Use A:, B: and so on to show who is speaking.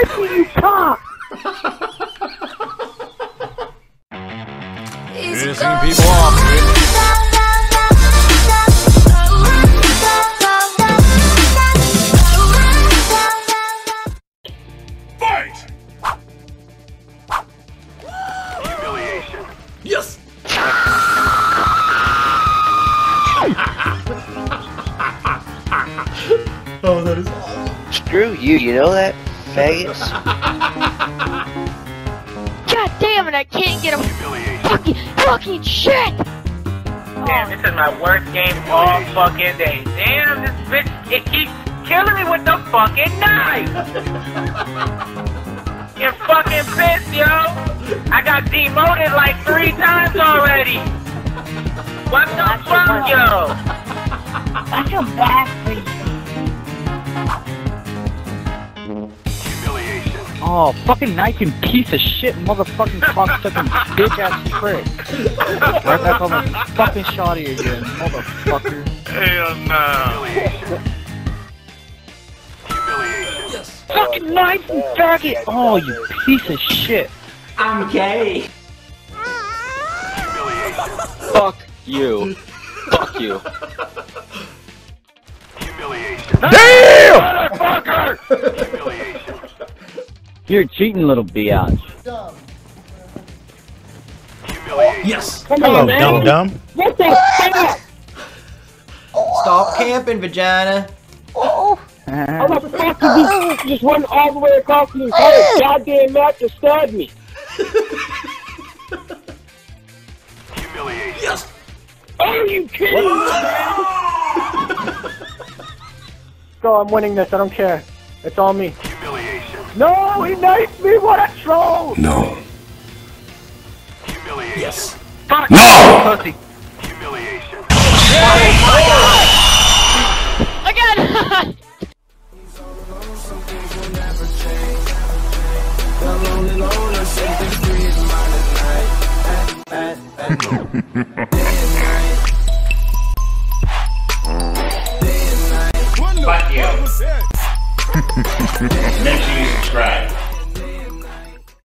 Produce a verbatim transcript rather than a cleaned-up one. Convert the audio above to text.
A: mercy, you cock!
B: You're seeing people off, dude. Fight! Humiliation. Yes!
C: Oh, that is awesome.
D: Screw you, you know that, faggots?
A: God damn it, I can't get a fucking, fucking shit!
E: Damn, this is my worst game all fucking day. Damn, this bitch, it keeps killing me with the fucking knife! You're fucking pissed, yo! I got demoted like three times already! What the fuck, yo?
A: I feel bad for you.
F: Oh, fucking nice and piece of shit, motherfucking cocksucking bitch ass prick. Right back on my fucking shoddy again, motherfucker.
B: Hell no.
F: Yes. Fucking nice and faggot! Oh, you piece of shit.
G: I'm gay.
H: Fuck you. Fuck you.
B: Damn!
F: Motherfucker! You're cheating, little biatch.
C: Yes.
A: Come
C: Hello,
A: on, man.
C: dum dum.
A: What the fuck?
G: Stop camping, vagina.
A: How the fuck did you just run all the way across his head? Goddamn that to stab me.
C: Yes.
A: Are you kidding me, man? Go, I'm winning this. I don't care. It's all me. No, he knifed me. What a troll.
C: No. Yes.
F: Fuck!
C: No!
F: Pussy.
A: Again!
E: Fuck you. Make sure you subscribe.